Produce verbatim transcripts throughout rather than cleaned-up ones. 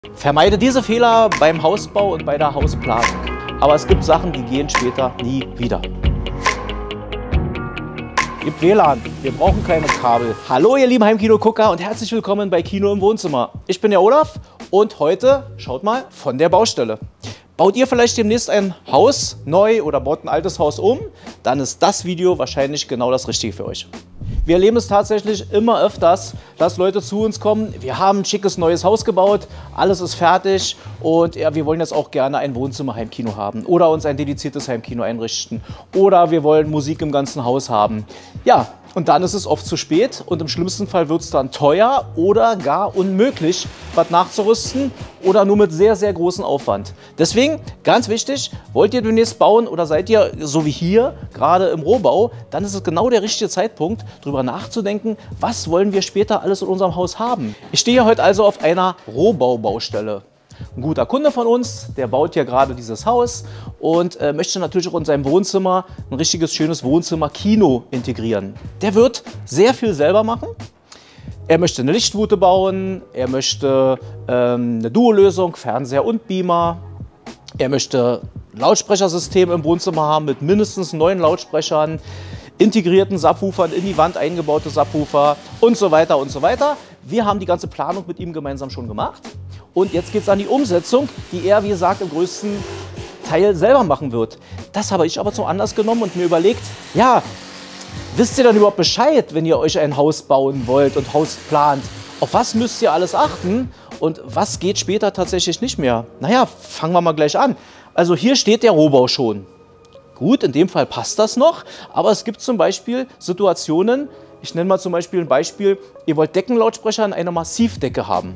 Vermeide diese Fehler beim Hausbau und bei der Hausplanung. Aber es gibt Sachen, die gehen später nie wieder. Gibt W L A N, wir brauchen keine Kabel. Hallo ihr lieben Heimkino-Gucker und herzlich willkommen bei Kino im Wohnzimmer. Ich bin der Olaf und heute, schaut mal, von der Baustelle. Baut ihr vielleicht demnächst ein Haus neu oder baut ein altes Haus um, dann ist das Video wahrscheinlich genau das Richtige für euch. Wir erleben es tatsächlich immer öfters, dass Leute zu uns kommen, wir haben ein schickes neues Haus gebaut, alles ist fertig und ja, wir wollen jetzt auch gerne ein Wohnzimmer-Heimkino haben oder uns ein dediziertes Heimkino einrichten oder wir wollen Musik im ganzen Haus haben. Ja, und dann ist es oft zu spät und im schlimmsten Fall wird es dann teuer oder gar unmöglich, was nachzurüsten oder nur mit sehr, sehr großem Aufwand. Deswegen, ganz wichtig, wollt ihr demnächst bauen oder seid ihr so wie hier, gerade im Rohbau, dann ist es genau der richtige Zeitpunkt, darüber nachzudenken, was wollen wir später alles in unserem Haus haben. Ich stehe heute also auf einer Rohbaubaustelle. Ein guter Kunde von uns, der baut hier gerade dieses Haus und äh, möchte natürlich auch in seinem Wohnzimmer ein richtiges, schönes Wohnzimmer-Kino integrieren. Der wird sehr viel selber machen. Er möchte eine Lichtwute bauen, er möchte ähm, eine Duo-Lösung, Fernseher und Beamer. Er möchte ein Lautsprechersystem im Wohnzimmer haben mit mindestens neun Lautsprechern, integrierten Subwoofern, in die Wand eingebaute Subwoofer und so weiter und so weiter. Wir haben die ganze Planung mit ihm gemeinsam schon gemacht. Und jetzt geht es an die Umsetzung, die er, wie gesagt, im größten Teil selber machen wird. Das habe ich aber zum Anlass genommen und mir überlegt, ja, wisst ihr dann überhaupt Bescheid, wenn ihr euch ein Haus bauen wollt und Haus plant? Auf was müsst ihr alles achten und was geht später tatsächlich nicht mehr? Naja, fangen wir mal gleich an. Also hier steht der Rohbau schon. Gut, in dem Fall passt das noch, aber es gibt zum Beispiel Situationen, ich nenne mal zum Beispiel ein Beispiel, ihr wollt Deckenlautsprecher in einer Massivdecke haben.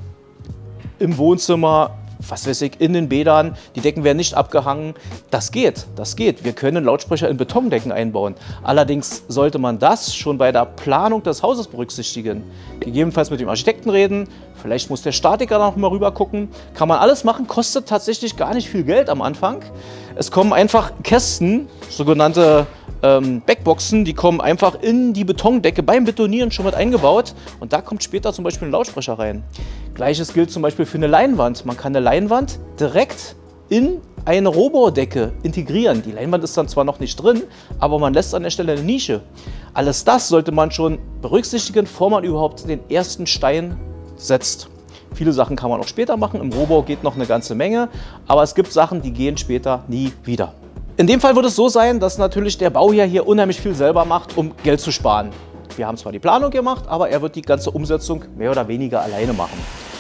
Im Wohnzimmer, was weiß ich, in den Bädern, die Decken werden nicht abgehangen. Das geht, das geht. Wir können Lautsprecher in Betondecken einbauen. Allerdings sollte man das schon bei der Planung des Hauses berücksichtigen. Gegebenenfalls mit dem Architekten reden, vielleicht muss der Statiker noch mal rüber gucken. Kann man alles machen, kostet tatsächlich gar nicht viel Geld am Anfang. Es kommen einfach Kästen, sogenannte ähm, Backboxen, die kommen einfach in die Betondecke beim Betonieren schon mit eingebaut und da kommt später zum Beispiel ein Lautsprecher rein. Gleiches gilt zum Beispiel für eine Leinwand. Man kann eine Leinwand direkt in eine Rohbaudecke integrieren. Die Leinwand ist dann zwar noch nicht drin, aber man lässt an der Stelle eine Nische. Alles das sollte man schon berücksichtigen, bevor man überhaupt den ersten Stein setzt. Viele Sachen kann man auch später machen, im Rohbau geht noch eine ganze Menge, aber es gibt Sachen, die gehen später nie wieder. In dem Fall wird es so sein, dass natürlich der Bauherr hier unheimlich viel selber macht, um Geld zu sparen. Wir haben zwar die Planung gemacht, aber er wird die ganze Umsetzung mehr oder weniger alleine machen.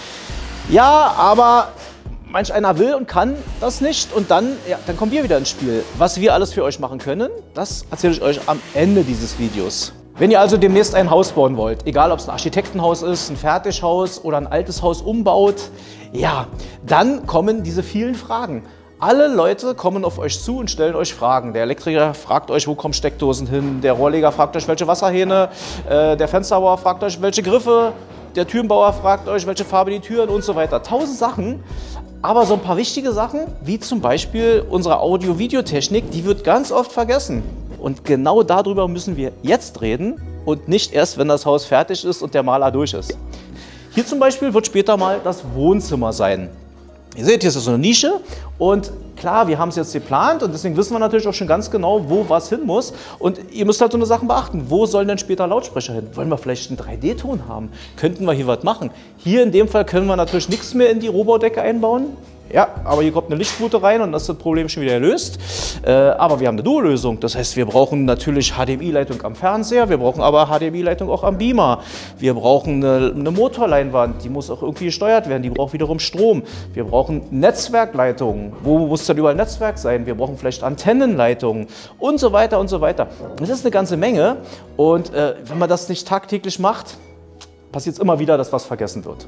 Ja, aber manch einer will und kann das nicht und dann, ja, dann kommen wir wieder ins Spiel. Was wir alles für euch machen können, das erzähle ich euch am Ende dieses Videos. Wenn ihr also demnächst ein Haus bauen wollt, egal ob es ein Architektenhaus ist, ein Fertighaus oder ein altes Haus umbaut, ja, dann kommen diese vielen Fragen. Alle Leute kommen auf euch zu und stellen euch Fragen. Der Elektriker fragt euch, wo kommen Steckdosen hin, der Rohrleger fragt euch, welche Wasserhähne, äh, der Fensterbauer fragt euch, welche Griffe, der Türenbauer fragt euch, welche Farbe die Türen und so weiter. Tausend Sachen, aber so ein paar wichtige Sachen, wie zum Beispiel unsere Audio-Videotechnik, die wird ganz oft vergessen. Und genau darüber müssen wir jetzt reden und nicht erst, wenn das Haus fertig ist und der Maler durch ist. Hier zum Beispiel wird später mal das Wohnzimmer sein. Ihr seht, hier ist so eine Nische und klar, wir haben es jetzt geplant und deswegen wissen wir natürlich auch schon ganz genau, wo was hin muss. Und ihr müsst halt so eine Sachen beachten. Wo sollen denn später Lautsprecher hin? Wollen wir vielleicht einen drei D-Ton haben? Könnten wir hier was machen? Hier in dem Fall können wir natürlich nichts mehr in die Rohbaudecke einbauen. Ja, aber hier kommt eine Lichtwute rein und das ist das Problem schon wieder gelöst. Äh, aber wir haben eine Duo-Lösung. Das heißt, wir brauchen natürlich H D M I-Leitung am Fernseher, wir brauchen aber H D M I-Leitung auch am Beamer. Wir brauchen eine, eine Motorleinwand, die muss auch irgendwie gesteuert werden, die braucht wiederum Strom. Wir brauchen Netzwerkleitungen. Wo muss dann überall Netzwerk sein? Wir brauchen vielleicht Antennenleitungen und so weiter und so weiter. Das ist eine ganze Menge und äh, wenn man das nicht tagtäglich macht, passiert es immer wieder, dass was vergessen wird.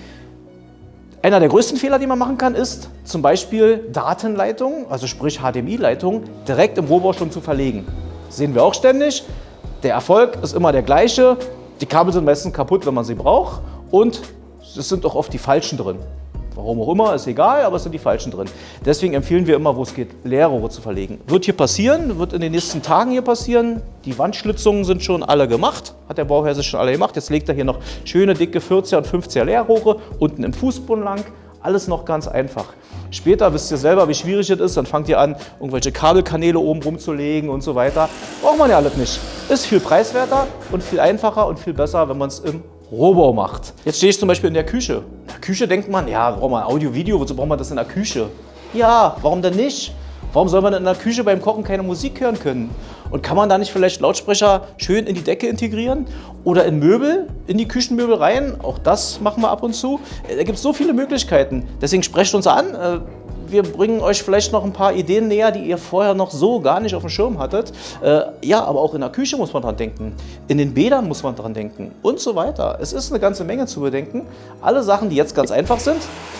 Einer der größten Fehler, die man machen kann, ist zum Beispiel Datenleitungen, also sprich H D M I-Leitungen, direkt im Rohbau schon zu verlegen. Das sehen wir auch ständig. Der Erfolg ist immer der gleiche. Die Kabel sind meistens kaputt, wenn man sie braucht und es sind auch oft die falschen drin. Warum auch immer, ist egal, aber es sind die falschen drin. Deswegen empfehlen wir immer, wo es geht, Leerrohre zu verlegen. Wird hier passieren, wird in den nächsten Tagen hier passieren. Die Wandschlitzungen sind schon alle gemacht, hat der Bauherr sich schon alle gemacht. Jetzt legt er hier noch schöne, dicke vierziger und fünfziger Leerrohre unten im Fußboden lang. Alles noch ganz einfach. Später wisst ihr selber, wie schwierig es ist, dann fangt ihr an, irgendwelche Kabelkanäle oben rumzulegen und so weiter. Braucht man ja alles nicht. Ist viel preiswerter und viel einfacher und viel besser, wenn man es im Rohbau macht. Jetzt stehe ich zum Beispiel in der Küche. In der Küche denkt man, ja, braucht man Audio, Video, wozu braucht man das in der Küche? Ja, warum denn nicht? Warum soll man in der Küche beim Kochen keine Musik hören können? Und kann man da nicht vielleicht Lautsprecher schön in die Decke integrieren? Oder in Möbel, in die Küchenmöbel rein? Auch das machen wir ab und zu. Da gibt es so viele Möglichkeiten. Deswegen sprecht uns an. Wir bringen euch vielleicht noch ein paar Ideen näher, die ihr vorher noch so gar nicht auf dem Schirm hattet. Ja, aber auch in der Küche muss man dran denken. In den Bädern muss man dran denken und so weiter. Es ist eine ganze Menge zu bedenken. Alle Sachen, die jetzt ganz einfach sind.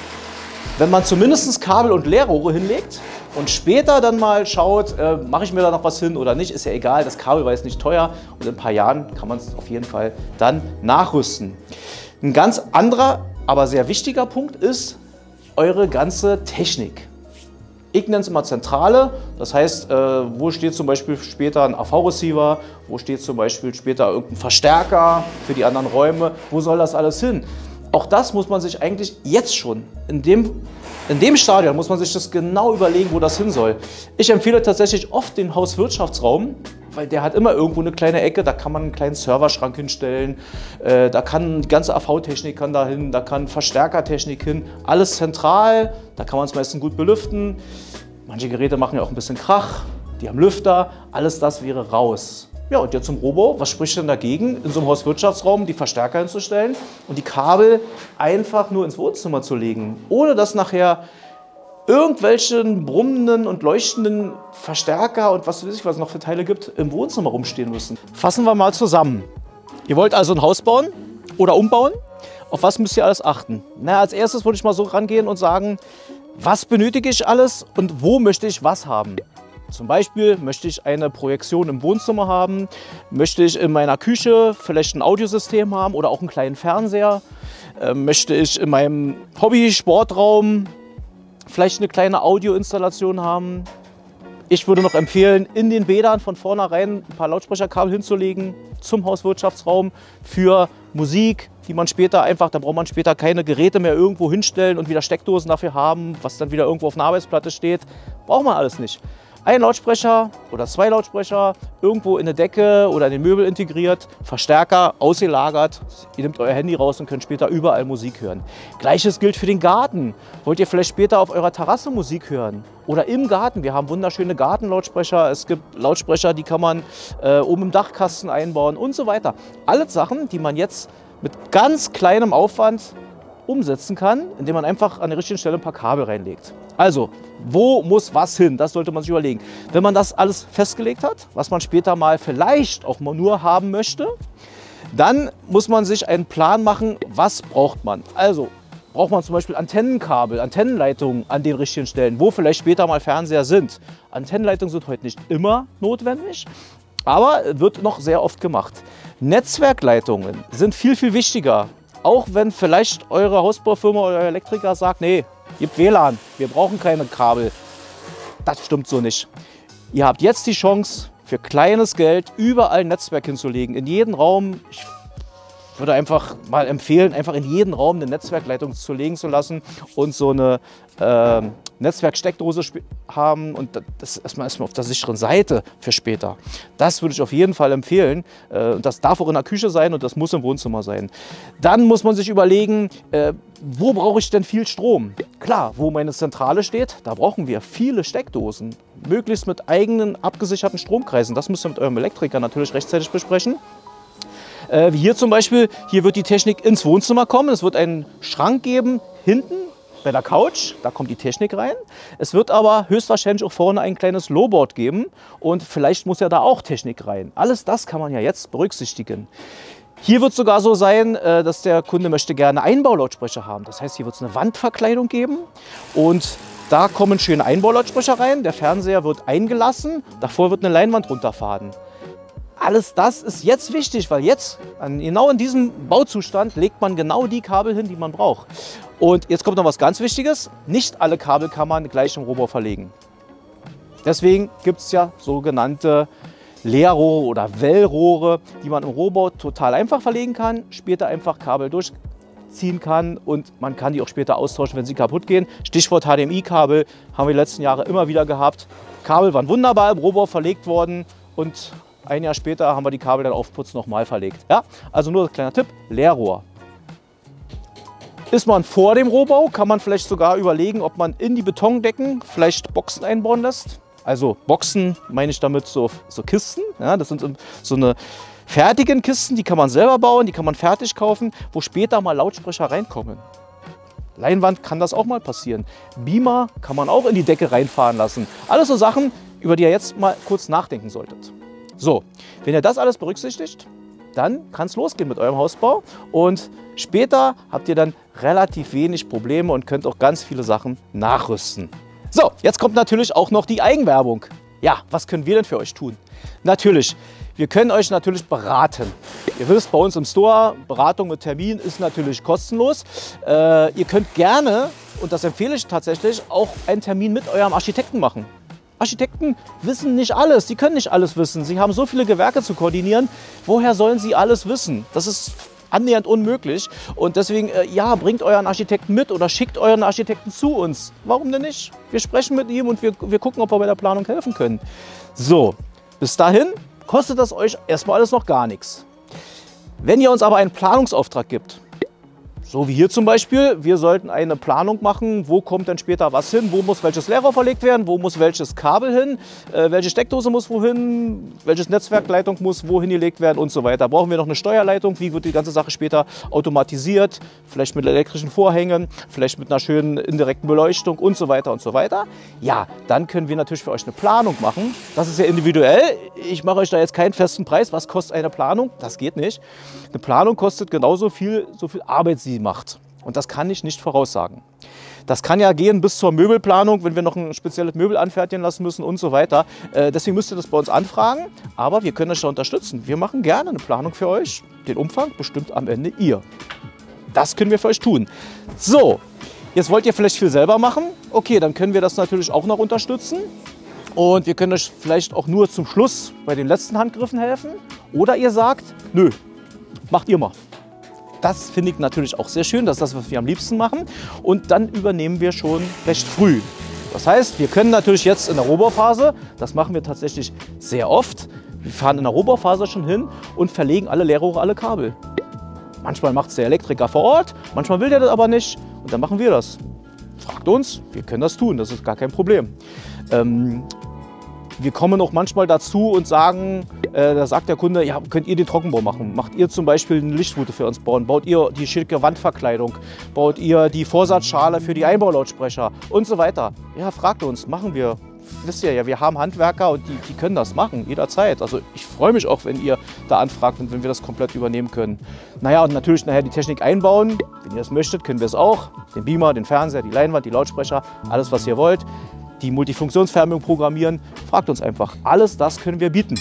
Wenn man zumindest Kabel und Leerrohre hinlegt und später dann mal schaut, äh, mache ich mir da noch was hin oder nicht, ist ja egal, das Kabel war jetzt nicht teuer und in ein paar Jahren kann man es auf jeden Fall dann nachrüsten. Ein ganz anderer, aber sehr wichtiger Punkt ist eure ganze Technik. Ich nenne es immer Zentrale, das heißt, äh, wo steht zum Beispiel später ein A V-Receiver, wo steht zum Beispiel später irgendein Verstärker für die anderen Räume, wo soll das alles hin? Auch das muss man sich eigentlich jetzt schon, in dem, in dem Stadion muss man sich das genau überlegen, wo das hin soll. Ich empfehle tatsächlich oft den Hauswirtschaftsraum, weil der hat immer irgendwo eine kleine Ecke, da kann man einen kleinen Serverschrank hinstellen, äh, da kann die ganze A V-Technik kann da hin, da kann Verstärkertechnik hin, alles zentral, da kann man es meistens gut belüften. Manche Geräte machen ja auch ein bisschen Krach, die haben Lüfter, alles das wäre raus. Ja, und jetzt zum Rohbau, was spricht denn dagegen, in so einem Hauswirtschaftsraum die Verstärker hinzustellen und die Kabel einfach nur ins Wohnzimmer zu legen, ohne dass nachher irgendwelchen brummenden und leuchtenden Verstärker und was weiß ich, was es noch für Teile gibt, im Wohnzimmer rumstehen müssen. Fassen wir mal zusammen. Ihr wollt also ein Haus bauen oder umbauen? Auf was müsst ihr alles achten? Na, als erstes würde ich mal so rangehen und sagen, was benötige ich alles und wo möchte ich was haben? Zum Beispiel möchte ich eine Projektion im Wohnzimmer haben, möchte ich in meiner Küche vielleicht ein Audiosystem haben oder auch einen kleinen Fernseher, äh, möchte ich in meinem Hobby-Sportraum vielleicht eine kleine Audioinstallation haben. Ich würde noch empfehlen, in den Bädern von vornherein ein paar Lautsprecherkabel hinzulegen zum Hauswirtschaftsraum für Musik, die man später einfach, da braucht man später keine Geräte mehr irgendwo hinstellen und wieder Steckdosen dafür haben, was dann wieder irgendwo auf einer Arbeitsplatte steht. Braucht man alles nicht. Ein Lautsprecher oder zwei Lautsprecher irgendwo in der Decke oder in den Möbel integriert, Verstärker ausgelagert. Ihr nehmt euer Handy raus und könnt später überall Musik hören. Gleiches gilt für den Garten. Wollt ihr vielleicht später auf eurer Terrasse Musik hören? Oder im Garten. Wir haben wunderschöne Gartenlautsprecher. Es gibt Lautsprecher, die kann man äh, oben im Dachkasten einbauen und so weiter. Alles Sachen, die man jetzt mit ganz kleinem Aufwand umsetzen kann, indem man einfach an der richtigen Stelle ein paar Kabel reinlegt. Also, wo muss was hin? Das sollte man sich überlegen. Wenn man das alles festgelegt hat, was man später mal vielleicht auch mal nur haben möchte, dann muss man sich einen Plan machen, was braucht man. Also, braucht man zum Beispiel Antennenkabel, Antennenleitungen an den richtigen Stellen, wo vielleicht später mal Fernseher sind. Antennenleitungen sind heute nicht immer notwendig, aber wird noch sehr oft gemacht. Netzwerkleitungen sind viel, viel wichtiger. Auch wenn vielleicht eure Hausbaufirma oder euer Elektriker sagt, nee, gibt W L A N, wir brauchen keine Kabel. Das stimmt so nicht. Ihr habt jetzt die Chance, für kleines Geld überall ein Netzwerk hinzulegen. In jedem Raum, ich würde einfach mal empfehlen, einfach in jeden Raum eine Netzwerkleitung zu legen zu lassen und so eine äh, Netzwerksteckdose haben und das erstmal erstmal auf der sicheren Seite für später. Das würde ich auf jeden Fall empfehlen. Äh, das darf auch in der Küche sein und das muss im Wohnzimmer sein. Dann muss man sich überlegen, äh, wo brauche ich denn viel Strom? Klar, wo meine Zentrale steht, da brauchen wir viele Steckdosen. Möglichst mit eigenen abgesicherten Stromkreisen. Das müsst ihr mit eurem Elektriker natürlich rechtzeitig besprechen. Wie hier zum Beispiel, hier wird die Technik ins Wohnzimmer kommen. Es wird einen Schrank geben, hinten bei der Couch, da kommt die Technik rein. Es wird aber höchstwahrscheinlich auch vorne ein kleines Lowboard geben und vielleicht muss ja da auch Technik rein. Alles das kann man ja jetzt berücksichtigen. Hier wird es sogar so sein, dass der Kunde möchte gerne Einbaulautsprecher haben. Das heißt, hier wird es eine Wandverkleidung geben und da kommen schöne Einbaulautsprecher rein. Der Fernseher wird eingelassen, davor wird eine Leinwand runterfahren. Alles das ist jetzt wichtig, weil jetzt, genau in diesem Bauzustand, legt man genau die Kabel hin, die man braucht. Und jetzt kommt noch was ganz Wichtiges. Nicht alle Kabel kann man gleich im Rohbau verlegen. Deswegen gibt es ja sogenannte Leerrohre oder Wellrohre, die man im Rohbau total einfach verlegen kann. Später einfach Kabel durch, ziehen kann und man kann die auch später austauschen, wenn sie kaputt gehen. Stichwort H D M I-Kabel haben wir die letzten Jahre immer wieder gehabt. Kabel waren wunderbar im Rohbau verlegt worden und ein Jahr später haben wir die Kabel dann auf Putz nochmal verlegt. Ja? Also nur ein kleiner Tipp, Leerrohr. Ist man vor dem Rohbau, kann man vielleicht sogar überlegen, ob man in die Betondecken vielleicht Boxen einbauen lässt. Also Boxen meine ich damit so, so Kisten. Ja, das sind so eine fertigen Kisten, die kann man selber bauen, die kann man fertig kaufen, wo später mal Lautsprecher reinkommen. Leinwand kann das auch mal passieren. Beamer kann man auch in die Decke reinfahren lassen. Alles so Sachen, über die ihr jetzt mal kurz nachdenken solltet. So, wenn ihr das alles berücksichtigt, dann kann es losgehen mit eurem Hausbau und später habt ihr dann relativ wenig Probleme und könnt auch ganz viele Sachen nachrüsten. So, jetzt kommt natürlich auch noch die Eigenwerbung. Ja, was können wir denn für euch tun? Natürlich, wir können euch natürlich beraten. Ihr wisst, bei uns im Store, Beratung mit Termin ist natürlich kostenlos. Äh, ihr könnt gerne, und das empfehle ich tatsächlich, auch einen Termin mit eurem Architekten machen. Architekten wissen nicht alles, sie können nicht alles wissen. Sie haben so viele Gewerke zu koordinieren. Woher sollen sie alles wissen? Das ist annähernd unmöglich. Und deswegen, äh, ja, bringt euren Architekten mit oder schickt euren Architekten zu uns. Warum denn nicht? Wir sprechen mit ihm und wir, wir gucken, ob wir bei der Planung helfen können. So, bis dahin kostet das euch erstmal alles noch gar nichts. Wenn ihr uns aber einen Planungsauftrag gibt, so wie hier zum Beispiel, wir sollten eine Planung machen, wo kommt denn später was hin, wo muss welches Leerrohr verlegt werden, wo muss welches Kabel hin, äh, welche Steckdose muss wohin, welches Netzwerkleitung muss wohin gelegt werden und so weiter. Brauchen wir noch eine Steuerleitung, wie wird die ganze Sache später automatisiert, vielleicht mit elektrischen Vorhängen, vielleicht mit einer schönen indirekten Beleuchtung und so weiter und so weiter. Ja, dann können wir natürlich für euch eine Planung machen. Das ist ja individuell. Ich mache euch da jetzt keinen festen Preis, was kostet eine Planung, das geht nicht. Eine Planung kostet genauso viel, so viel Arbeit sie macht. Und das kann ich nicht voraussagen. Das kann ja gehen bis zur Möbelplanung, wenn wir noch ein spezielles Möbel anfertigen lassen müssen und so weiter. Äh, deswegen müsst ihr das bei uns anfragen. Aber wir können euch da unterstützen. Wir machen gerne eine Planung für euch. Den Umfang bestimmt am Ende ihr. Das können wir für euch tun. So, jetzt wollt ihr vielleicht viel selber machen. Okay, dann können wir das natürlich auch noch unterstützen. Und wir können euch vielleicht auch nur zum Schluss bei den letzten Handgriffen helfen. Oder ihr sagt, nö, macht ihr mal. Das finde ich natürlich auch sehr schön, das ist das, was wir am liebsten machen. Und dann übernehmen wir schon recht früh. Das heißt, wir können natürlich jetzt in der Rohbauphase, das machen wir tatsächlich sehr oft, wir fahren in der Rohbauphase schon hin und verlegen alle Leerrohre, alle Kabel. Manchmal macht es der Elektriker vor Ort, manchmal will der das aber nicht und dann machen wir das. Fragt uns, wir können das tun, das ist gar kein Problem. Ähm, Wir kommen auch manchmal dazu und sagen, äh, da sagt der Kunde, ja, könnt ihr den Trockenbau machen? Macht ihr zum Beispiel eine Lichtroute für uns bauen? Baut ihr die schicke Wandverkleidung? Baut ihr die Vorsatzschale für die Einbaulautsprecher? Und so weiter. Ja, fragt uns, machen wir. Wisst ihr ja, wir haben Handwerker und die, die können das machen, jederzeit. Also ich freue mich auch, wenn ihr da anfragt und wenn wir das komplett übernehmen können. Naja, und natürlich nachher die Technik einbauen. Wenn ihr das möchtet, können wir es auch. Den Beamer, den Fernseher, die Leinwand, die Lautsprecher, alles, was ihr wollt. Die Multifunktionsfernbedienung programmieren, fragt uns einfach. Alles das können wir bieten.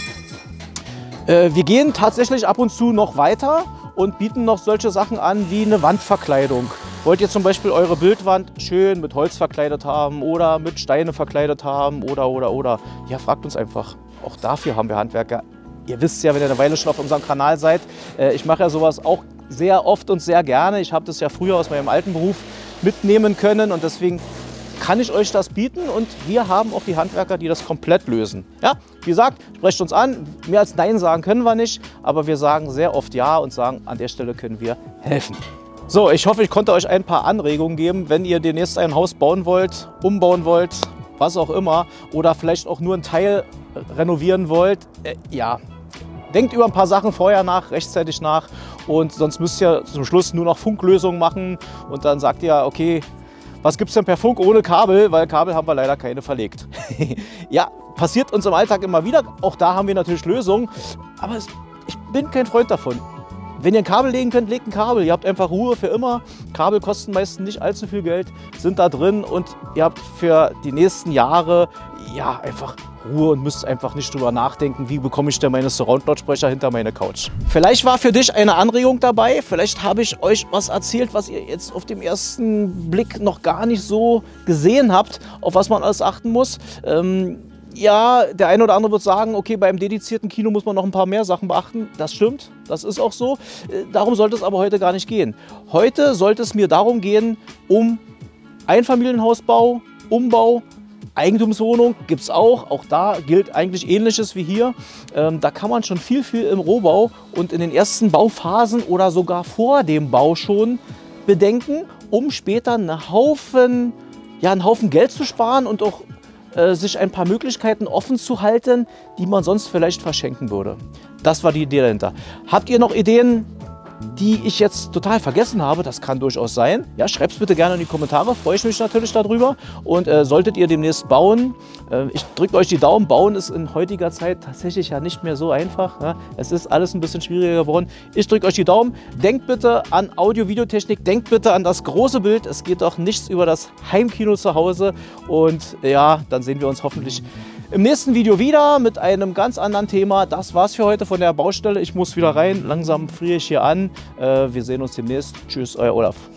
Äh, wir gehen tatsächlich ab und zu noch weiter und bieten noch solche Sachen an wie eine Wandverkleidung. Wollt ihr zum Beispiel eure Bildwand schön mit Holz verkleidet haben oder mit Steine verkleidet haben oder, oder, oder. Ja, fragt uns einfach. Auch dafür haben wir Handwerker. Ihr wisst ja, wenn ihr eine Weile schon auf unserem Kanal seid, äh, ich mache ja sowas auch sehr oft und sehr gerne. Ich habe das ja früher aus meinem alten Beruf mitnehmen können und deswegen kann ich euch das bieten und wir haben auch die Handwerker, die das komplett lösen. Ja, wie gesagt, sprecht uns an, mehr als Nein sagen können wir nicht, aber wir sagen sehr oft Ja und sagen, an der Stelle können wir helfen. So, ich hoffe, ich konnte euch ein paar Anregungen geben, wenn ihr demnächst ein Haus bauen wollt, umbauen wollt, was auch immer, oder vielleicht auch nur einen Teil renovieren wollt. Äh, ja, denkt über ein paar Sachen vorher nach, rechtzeitig nach und sonst müsst ihr zum Schluss nur noch Funklösungen machen und dann sagt ihr, okay, was gibt es denn per Funk ohne Kabel? Weil Kabel haben wir leider keine verlegt. Ja, passiert uns im Alltag immer wieder. Auch da haben wir natürlich Lösungen. Aber es, ich bin kein Freund davon. Wenn ihr ein Kabel legen könnt, legt ein Kabel. Ihr habt einfach Ruhe für immer. Kabel kosten meistens nicht allzu viel Geld, sind da drin und ihr habt für die nächsten Jahre ja einfach Ruhe und müsst einfach nicht drüber nachdenken, wie bekomme ich denn meine Surround-Lautsprecher hinter meine Couch. Vielleicht war für dich eine Anregung dabei, vielleicht habe ich euch was erzählt, was ihr jetzt auf dem ersten Blick noch gar nicht so gesehen habt, auf was man alles achten muss. Ähm, Ja, der eine oder andere wird sagen, okay, beim dedizierten Kino muss man noch ein paar mehr Sachen beachten. Das stimmt, das ist auch so. Darum sollte es aber heute gar nicht gehen. Heute sollte es mir darum gehen, um Einfamilienhausbau, Umbau, Eigentumswohnung gibt es auch. Auch da gilt eigentlich Ähnliches wie hier. Ähm, da kann man schon viel, viel im Rohbau und in den ersten Bauphasen oder sogar vor dem Bau schon bedenken, um später einen Haufen, ja, einen Haufen Geld zu sparen und auch äh, sich ein paar Möglichkeiten offen zu halten, die man sonst vielleicht verschenken würde. Das war die Idee dahinter. Habt ihr noch Ideen, die ich jetzt total vergessen habe? Das kann durchaus sein. Ja, schreibt es bitte gerne in die Kommentare, freue ich mich natürlich darüber. Und äh, solltet ihr demnächst bauen, äh, ich drücke euch die Daumen, bauen ist in heutiger Zeit tatsächlich ja nicht mehr so einfach. Ja? Es ist alles ein bisschen schwieriger geworden. Ich drücke euch die Daumen. Denkt bitte an Audio-Videotechnik, denkt bitte an das große Bild. Es geht doch nichts über das Heimkino zu Hause. Und ja, dann sehen wir uns hoffentlich im nächsten Video wieder mit einem ganz anderen Thema. Das war's für heute von der Baustelle. Ich muss wieder rein. Langsam friere ich hier an. Äh, wir sehen uns demnächst. Tschüss, euer Olaf.